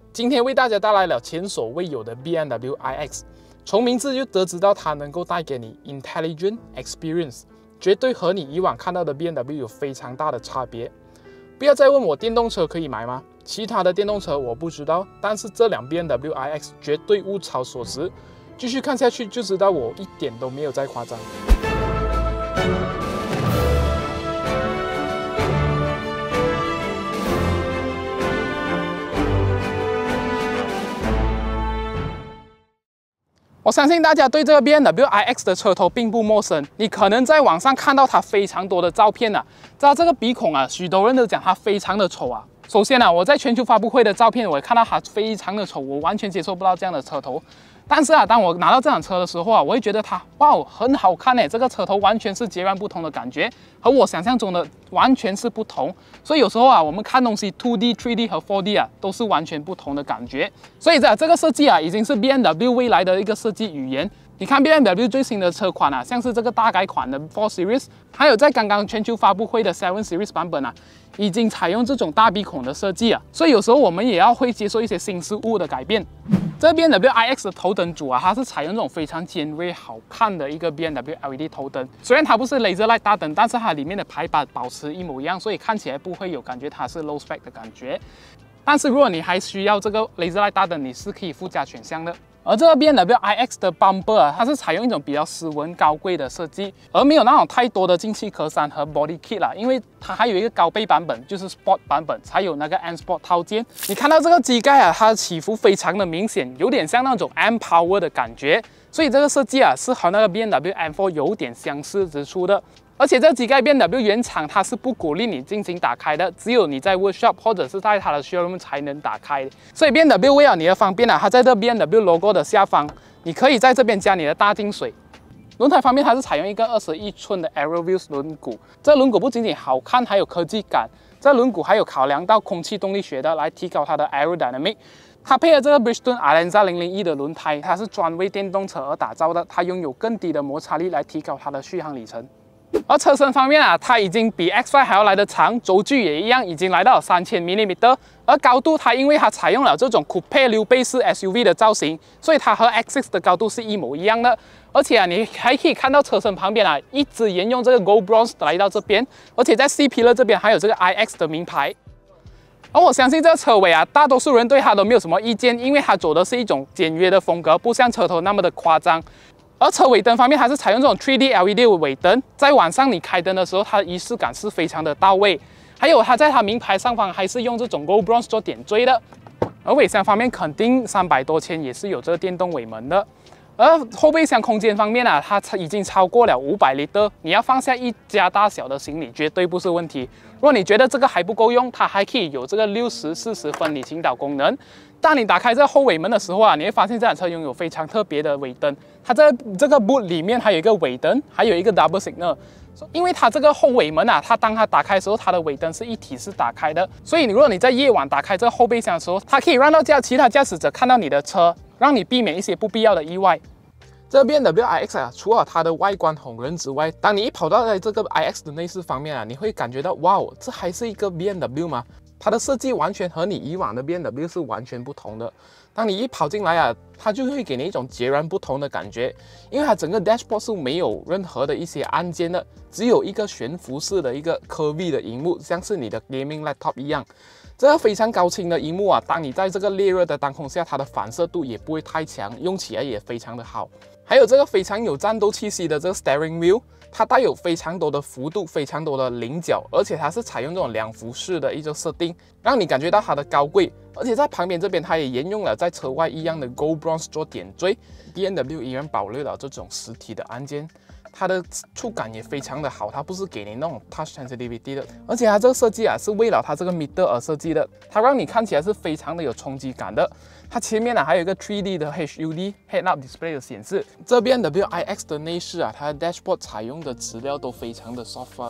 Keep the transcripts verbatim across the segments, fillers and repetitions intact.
今天为大家带来了前所未有的 B M W i X， 从名字就得知到它能够带给你 intelligent experience， 绝对和你以往看到的 B M W 有非常大的差别。不要再问我电动车可以买吗？其他的电动车我不知道，但是这辆 B M W i X 绝对物超所值。继续看下去就知道我一点都没有在夸张。 我相信大家对这个 B M W i X 的车头并不陌生，你可能在网上看到它非常多的照片啊，知道这个鼻孔啊，许多人都讲它非常的丑啊。首先啊，我在全球发布会的照片，我也看到它非常的丑，我完全接受不到这样的车头。但是啊，当我拿到这辆车的时候啊，我会觉得它哇，很好看哎，这个车头完全是截然不同的感觉，和我想象中的完全是不同。所以有时候啊，我们看东西 two D、three D 和 four D 啊，都是完全不同的感觉。所以啊，这个设计啊，已经是 B M W 未来的一个设计语言。你看 B M W 最新的车款啊，像是这个大改款的 four Series， 还有在刚刚全球发布会的 seven Series 版本啊，已经采用这种大鼻孔的设计啊。所以有时候我们也要会接受一些新事物的改变。 这 B M W i X 的头灯组啊，它是采用这种非常尖锐、好看的一个 B M W L E D 头灯。虽然它不是 Laser Light 大灯，但是它里面的排版保持一模一样，所以看起来不会有感觉它是 low spec 的感觉。但是如果你还需要这个 Laser Light 大灯，你是可以附加选项的。而这个 B M W i X 的 bumper 啊，它是采用一种比较斯文高贵的设计，而没有那种太多的进气格栅和 body kit 啦，因为它还有一个高倍版本，就是 Sport 版本才有那个 M Sport 套件。你看到这个机盖啊，它的起伏非常的明显，有点像那种 M Power 的感觉，所以这个设计啊是和那个 B M W M 四 有点相似之处的。 而且这机盖 B M W 原厂它是不鼓励你进行打开的，只有你在 workshop 或者是在它的 showroom 才能打开。所以 B M W 为了你的方便啊，它在这 B M W logo 的下方，你可以在这边加你的大净水。轮胎方面，它是采用一个二十一寸的 Aeroviews 轮毂，这轮毂不仅仅好看，还有科技感。这轮毂还有考量到空气动力学的来提高它的 aerodynamic。 它配合这个 Bridgestone Alenza 零零一的轮胎，它是专为电动车而打造的，它拥有更低的摩擦力来提高它的续航里程。 而车身方面啊，它已经比 X 五 还要来得长，轴距也一样，已经来到了三千毫米。而高度它因为它采用了这种 Coupe 溜背式 S U V 的造型，所以它和 X 六的高度是一模一样的。而且啊，你还可以看到车身旁边啊，一直沿用这个 Gold Bronze 来到这边，而且在 C Pillar 这边还有这个 I X 的名牌。 而我相信这个车尾啊，大多数人对它都没有什么意见，因为它走的是一种简约的风格，不像车头那么的夸张。 而车尾灯方面，它是采用这种 three D L E D 的尾灯，在晚上你开灯的时候，它的仪式感是非常的到位。还有，它在它名牌上方还是用这种 Gold Bronze 做点缀的。而尾箱方面，肯定三百多千也是有这个电动尾门的。而后备箱空间方面啊，它已经超过了五百 litre， 你要放下一家大小的行李绝对不是问题。如果你觉得这个还不够用，它还可以有这个六十四十分离倾倒功能。 当你打开这后尾门的时候啊，你会发现这辆车拥有非常特别的尾灯。它在这个 boot 里面还有一个尾灯，还有一个 double signal。因为它这个后尾门啊，它当它打开的时候，它的尾灯是一体式打开的。所以，如果你在夜晚打开这个后备箱的时候，它可以让到驾其他驾驶者看到你的车，让你避免一些不必要的意外。 这个 B M W i X 啊，除了它的外观哄人之外，当你一跑到这个 i X 的内饰方面啊，你会感觉到哇哦，这还是一个 B M W 吗？它的设计完全和你以往的 B M W 是完全不同的。当你一跑进来啊，它就会给你一种截然不同的感觉，因为它整个 dashboard 是没有任何的一些按键的，只有一个悬浮式的一个 curvy 的荧幕，像是你的 gaming laptop 一样。 这个非常高清的荧幕啊，当你在这个烈热的当空下，它的反射度也不会太强，用起来也非常的好。还有这个非常有战斗气息的这个 steering wheel， 它带有非常多的幅度，非常多的棱角，而且它是采用这种两幅式的一个设定，让你感觉到它的高贵。而且在旁边这边，它也沿用了在车外一样的 Gold Bronze 做点缀 ，B M W 依然保留了这种实体的按键。 它的触感也非常的好，它不是给你那种 touch sensitivity 的，而且它这个设计啊是为了它这个 meter 而设计的，它让你看起来是非常的有冲击感的。它前面呢、啊、还有一个 three D 的 H U D head-up display 的显示。这 B M W i X 的内饰啊，它的 dashboard 采用的质料都非常的 soft，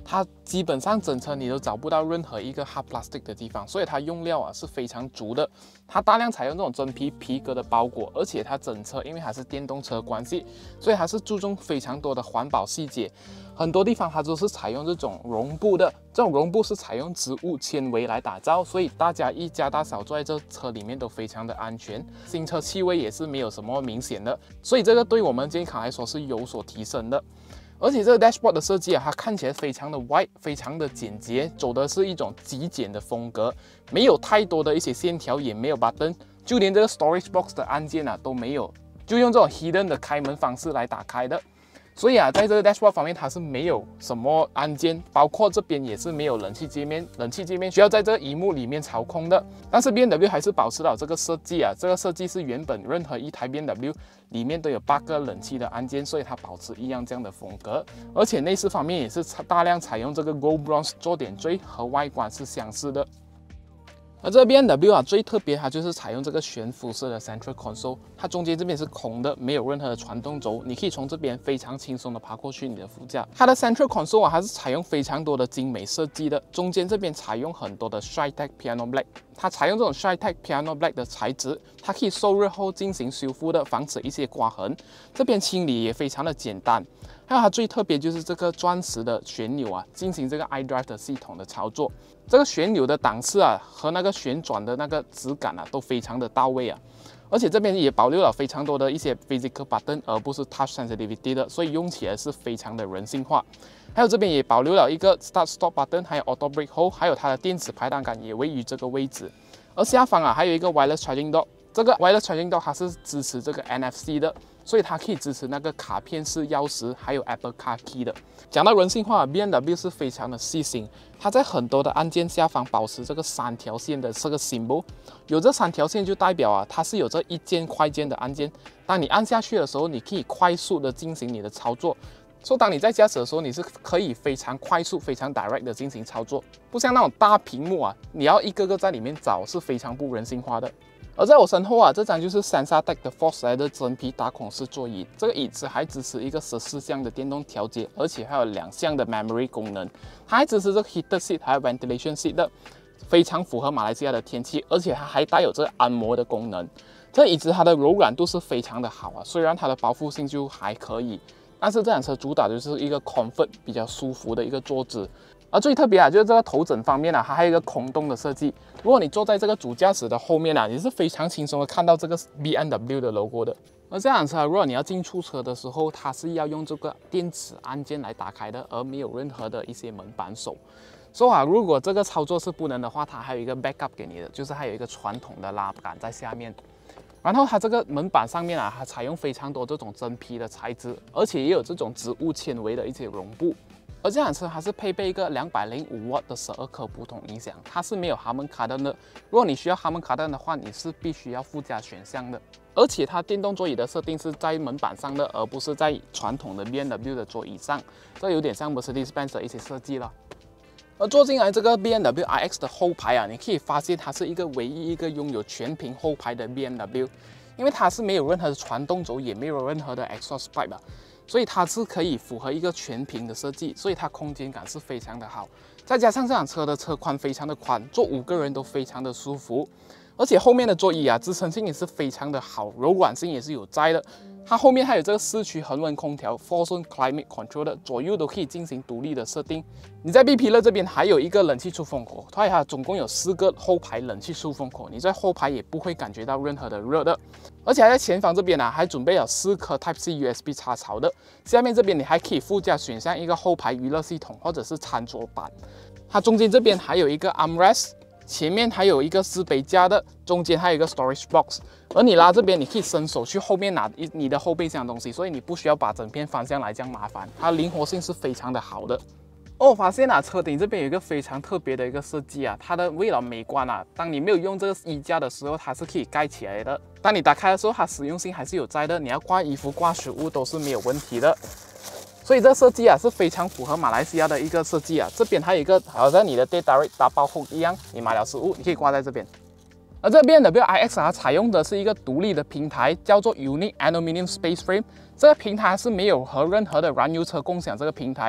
它基本上整车你都找不到任何一个 hard plastic 的地方，所以它用料啊是非常足的。它大量采用这种真皮皮革的包裹，而且它整车因为它是电动车关系，所以它是注重非常多的环保细节。很多地方它都是采用这种绒布的，这种绒布是采用植物纤维来打造，所以大家一家大小坐在这车里面都非常的安全。新车气味也是没有什么明显的，所以这个对我们健康来说是有所提升的。而且这个 dashboard 的设计啊，它看起来非常的 white， 非常的简洁，走的是一种极简的风格，没有太多的一些线条，也没有 button， 就连这个 storage box 的按键啊都没有，就用这种 hidden 的开门方式来打开的。所以啊，在这个 dashboard 方面，它是没有什么按键，包括这边也是没有冷气界面，冷气界面需要在这个萤幕里面操控的。但是 B M W 还是保持了这个设计啊，这个设计是原本任何一台 B M W 里面都有八个冷气的按键，所以它保持一样这样的风格。而且内饰方面也是大量采用这个 Gold Bronze 坐点缀，和外观是相似的。而这个 B M W 啊，最特别它就是采用这个悬浮式的 Central Console， 它中间这边是空的，没有任何的传动轴，你可以从这边非常轻松的爬过去你的副驾。它的 Central Console 啊，它是采用非常多的精美设计的，中间这边采用很多的 Shine-Tech Piano Black， 它采用这种 Shine-Tech Piano Black 的材质，它可以受热后进行修复的，防止一些刮痕。这边清理也非常的简单。还有它最特别就是这个钻石的旋钮啊，进行这个 iDrive 的系统的操作。这个旋钮的档次啊，和那个旋转的那个质感啊，都非常的到位啊。而且这边也保留了非常多的一些 physical button， 而不是 touch sensitivity 的，所以用起来是非常的人性化。还有这边也保留了一个 start stop button， 还有 auto brake hold， 还有它的电子排挡杆也位于这个位置。而下方啊，还有一个 wireless charging dock， 这个 wireless charging dock 它是支持这个 N F C 的。所以它可以支持那个卡片式钥匙，还有 Apple Car Key 的。讲到人性化 ，B M W 是非常的细心，它在很多的按键下方保持这个三条线的这个 symbol， 有这三条线就代表啊，它是有这一键快键的按键。当你按下去的时候，你可以快速的进行你的操作。所以当你在驾驶的时候，你是可以非常快速、非常 direct 的进行操作，不像那种大屏幕啊，你要一个个在里面找，是非常不人性化的。而在我身后啊，这张就是 Sensatec 的 Force 来的真皮打孔式座椅。这个椅子还支持一个十四项的电动调节，而且还有两项的 memory 功能。它还支持这个 heated seat 还有 ventilation seat 的，非常符合马来西亚的天气。而且它还带有这个按摩的功能。这个椅子它的柔软度是非常的好啊，虽然它的包覆性就还可以，但是这辆车主打就是一个 comfort 比较舒服的一个坐姿。而最特别啊，就是这个头枕方面啊，它还有一个空洞的设计。如果你坐在这个主驾驶的后面啊，你是非常轻松的看到这个 B M W 的 logo 的。而这辆车，如果你要进出车的时候，它是要用这个电子按键来打开的，而没有任何的一些门把手。所以啊，如果这个操作是不能的话，它还有一个 backup 给你的，就是还有一个传统的拉杆在下面。然后它这个门板上面啊，它采用非常多这种真皮的材质，而且也有这种植物纤维的一些绒布。而这辆车还是配备一个两百零五瓦的十二颗不同音响，它是没有哈曼卡顿的。如果你需要哈曼卡顿的话，你是必须要附加选项的。而且它电动座椅的设定是在门板上的，而不是在传统的 B M W 的座椅上，这有点像 Mercedes-Benz 的一些设计了。而坐进来这个 B M W i X 的后排啊，你可以发现它是一个唯一一个拥有全屏后排的 B M W， 因为它是没有任何的传动轴，也没有任何的 exhaust pipe 啊。所以它是可以符合一个全屏的设计，所以它空间感是非常的好。再加上这辆车的车宽非常的宽，坐五个人都非常的舒服。而且后面的座椅啊，支撑性也是非常的好，柔软性也是有在的。它后面还有这个四驱恒温空调 four zone climate control 的，左右都可以进行独立的设定。你在 B 皮勒这边还有一个冷气出风口，它总共有四个后排冷气出风口，你在后排也不会感觉到任何的热的。而且还在前方这边啊，还准备了四颗 Type C U S B 插槽的。下面这边你还可以附加选项一个后排娱乐系统或者是餐桌板。它中间这边还有一个 armrest。前面还有一个四杯架的，中间还有一个 storage box， 而你拉这边，你可以伸手去后面拿你的后备箱的东西，所以你不需要把整片翻下来这样麻烦，它灵活性是非常的好的。哦，我发现啊，车顶这边有一个非常特别的一个设计啊，它的为了美观啊，当你没有用这个衣架的时候，它是可以盖起来的。当你打开的时候，它实用性还是有在的，你要挂衣服、挂食物都是没有问题的。所以这设计啊是非常符合马来西亚的一个设计啊。这边还有一个好像你的 Date Direct 打包后一样，你买了食物，你可以挂在这边。而这边的 B M W i X 它采用的是一个独立的平台，叫做 Unique Aluminium Space Frame。这个平台是没有和任何的燃油车共享这个平台。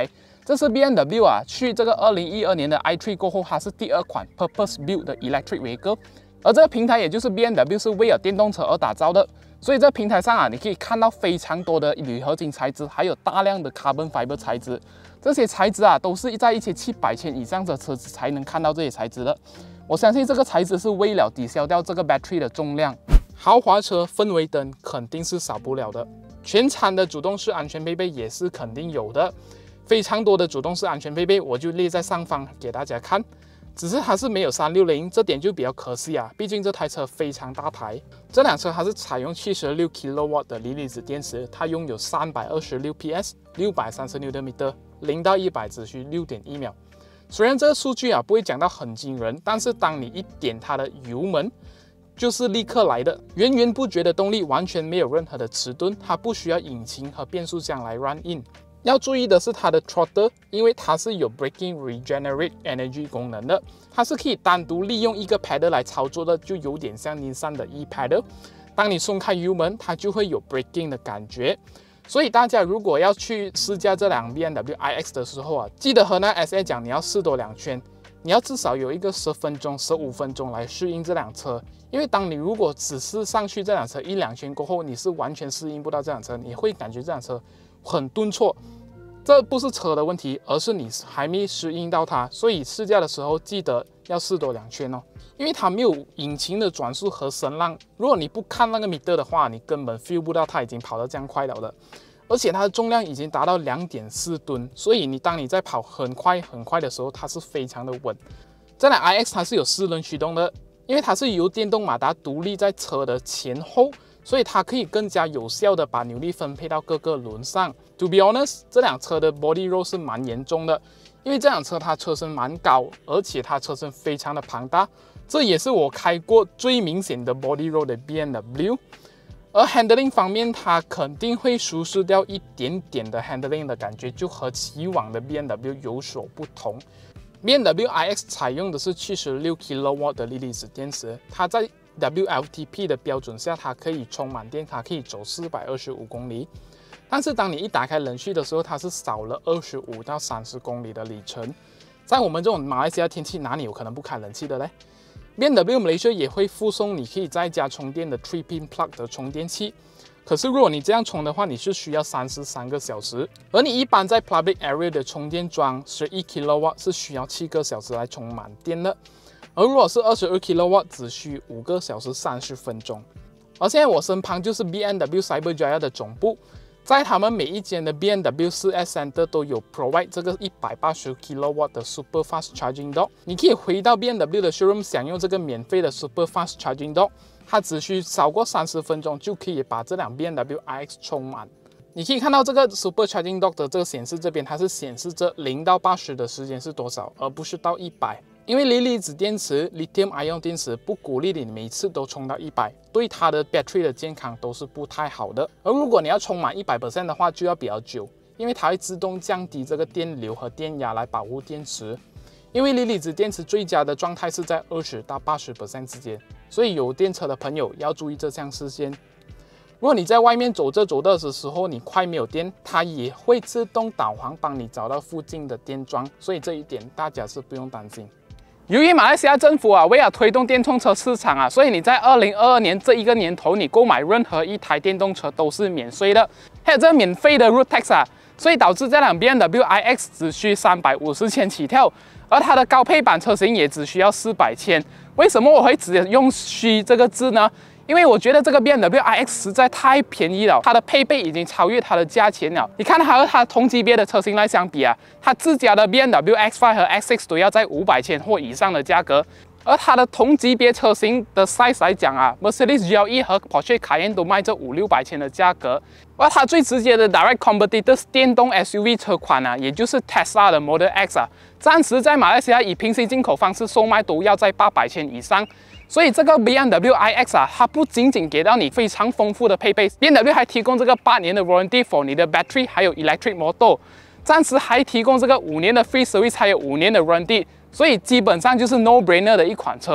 这是 B M W 啊，去这个二零一二年的 i 三 过后，它是第二款 Purpose Built 的 Electric Vehicle， 而这个平台也就是 B M W 是为了电动车而打造的，所以这平台上啊，你可以看到非常多的铝合金材质，还有大量的 Carbon Fiber 材质，这些材质啊，都是在一些七百千以上的车子才能看到这些材质的。我相信这个材质是为了抵消掉这个 battery 的重量。豪华车氛围灯肯定是少不了的，全场的主动式安全配备也是肯定有的。非常多的主动式安全配备，我就列在上方给大家看。只是它是没有三六零，这点就比较可惜啊。毕竟这台车非常大台，这辆车它是采用七十六 kilowatt 的锂离子电池，它拥有三百二十六匹 S， 六百三十牛顿米，零到一百只需 六点一秒。虽然这个数据啊不会讲到很惊人，但是当你一点它的油门，就是立刻来的，源源不绝的动力，完全没有任何的迟钝，它不需要引擎和变速箱来 run in。要注意的是它的 throttle， 因为它是有 braking regenerate energy 功能的，它是可以单独利用一个 pedal 来操作的，就有点像 Nissan 的 e pedal。当你松开油门，它就会有 braking 的感觉。所以大家如果要去试驾这辆 B M W i X 的时候啊，记得和那 S A 讲你要试多两圈，你要至少有一个十分钟、十五分钟来适应这辆车。因为当你如果只是上去这辆车一两圈过后，你是完全适应不到这辆车，你会感觉这辆车很顿挫。这不是车的问题，而是你还没适应到它。所以试驾的时候记得要试多两圈哦，因为它没有引擎的转速和声浪。如果你不看那个 meter 的话，你根本 feel 不到它已经跑得这样快了的。而且它的重量已经达到 两点四吨，所以你当你在跑很快很快的时候，它是非常的稳。这辆 i X 它是有四轮驱动的，因为它是由电动马达独立在车的前后，所以它可以更加有效的把扭力分配到各个轮上。To be honest， 这辆车的 body roll 是蛮严重的，因为这辆车它车身蛮高，而且它车身非常的庞大，这也是我开过最明显的 body roll 的 B M W。而 handling 方面，它肯定会疏失掉一点点的 handling 的感觉，就和以往的 B M W 有所不同。B M W i X 采用的是七十六 kilowatt 的锂离子电池，它在 W L T P 的标准下，它可以充满电，它可以走四百二十五公里。但是当你一打开冷气的时候，它是少了二十五到三十公里的里程。在我们这种马来西亚天气，哪里有可能不开冷气的嘞？ B M W Malaysia 也会附送你可以在家充电的 three pin plug 的充电器。可是如果你这样充的话，你是需要三十三个小时，而你一般在 public area 的充电桩十一 kilowatt 是需要七个小时来充满电的。而如果是二十二 kilowatt 只需五个小时三十分钟。而现在我身旁就是 B M W Cyberjaya 的总部，在他们每一间的 B M W 四 S Center 都有 provide 这个一百八十 kilowatt 的 super fast charging dock， 你可以回到 B M W 的 showroom 享用这个免费的 super fast charging dock， 它只需少过三十分钟就可以把这辆 B M W i X 充满。你可以看到这个 super charging dock 的这个显示这边，它是显示着零到八十的时间是多少，而不是到一百。因为锂离子电池 （lithium ion 电池）不鼓励你每次都充到一百，对它的 battery 的健康都是不太好的。而如果你要充满 百分之百 的话，就要比较久，因为它会自动降低这个电流和电压来保护电池。因为锂离子电池最佳的状态是在二十到八十 percent 之间，所以有电车的朋友要注意这项事件。如果你在外面走着走着的时候，你快没有电，它也会自动导航帮你找到附近的电桩，所以这一点大家是不用担心。由于马来西亚政府啊，为了推动电动车市场啊，所以你在二零二二年这一个年头，你购买任何一台电动车都是免税的，还有这个免费的 road tax 啊，所以导致这辆 B M W i X 只需三百五十千起跳，而它的高配版车型也只需要四百千。为什么我会只用需这个字呢？因为我觉得这个 B M W i X 实在太便宜了，它的配备已经超越它的价钱了。你看它和它同级别的车型来相比啊，它自家的 B M W X 五 和 X 六 都要在五百千或以上的价格，而它的同级别车型的 size 来讲啊 ，Mercedes G L E 和 Porsche Cayenne 都卖这五六百千的价格。而它最直接的 direct competitor 是电动 S U V 车款啊，也就是 Tesla 的 Model X 啊，暂时在马来西亚以平行进口方式售卖都要在八百千以上。所以这个 B M W i X 啊，它不仅仅给到你非常丰富的配备 ，B M W 还提供这个八年的 warranty for 你的 battery 还有 electric motor， 暂时还提供这个五年的 free service 还有五年的 warranty， 所以基本上就是 no brainer 的一款车。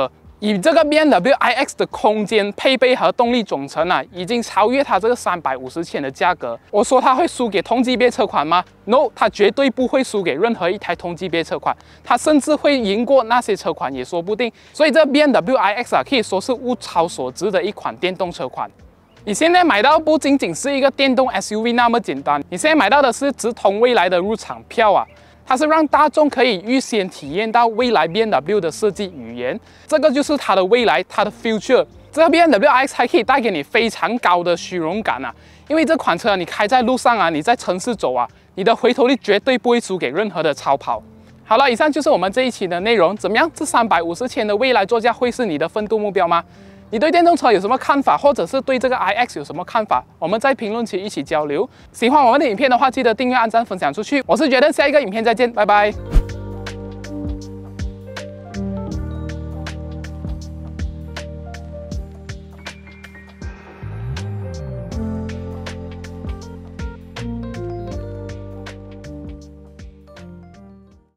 以这个 B M W i X 的空间、配备和动力总成啊，已经超越它这个三百五十千的价格。我说它会输给同级别车款吗 ？No， 它绝对不会输给任何一台同级别车款，它甚至会赢过那些车款也说不定。所以这 B M W i X 啊，可以说是物超所值的一款电动车款。你现在买到不仅仅是一个电动 S U V 那么简单，你现在买到的是直通未来的入场票啊！它是让大众可以预先体验到未来 B M W 的设计语言，这个就是它的未来，它的 future。这个 B M W i X 还可以带给你非常高的虚荣感啊！因为这款车啊，你开在路上啊，你在城市走啊，你的回头率绝对不会输给任何的超跑。好了，以上就是我们这一期的内容，怎么样？这三百五十千的未来座驾会是你的奋斗目标吗？你对电动车有什么看法，或者是对这个 i X 有什么看法？我们在评论区一起交流。喜欢我们的影片的话，记得订阅、按赞、分享出去。我是觉得下一个影片再见，拜拜。